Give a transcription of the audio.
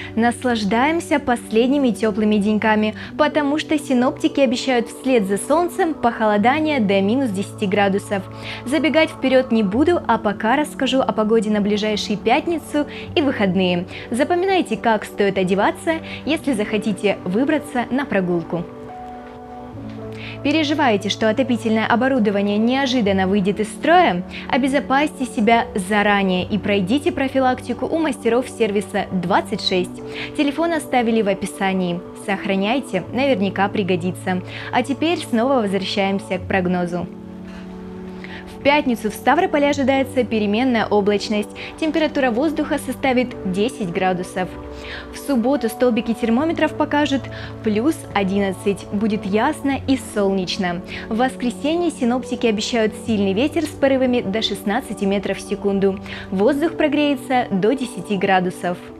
Наслаждаемся последними теплыми деньками, потому что синоптики обещают вслед за солнцем похолодание до минус 10 градусов. Забегать вперед не буду, а пока расскажу о погоде на ближайшую пятницу и выходные. Запоминайте, как стоит одеваться, если захотите выбраться на прогулку. Переживаете, что отопительное оборудование неожиданно выйдет из строя? Обезопасьте себя заранее и пройдите профилактику у мастеров сервиса 26. Телефон оставили в описании. Сохраняйте, наверняка пригодится. А теперь снова возвращаемся к прогнозу. В пятницу в Ставрополе ожидается переменная облачность, температура воздуха составит 10 градусов. В субботу столбики термометров покажут плюс 11, будет ясно и солнечно. В воскресенье синоптики обещают сильный ветер с порывами до 16 метров в секунду. Воздух прогреется до 10 градусов.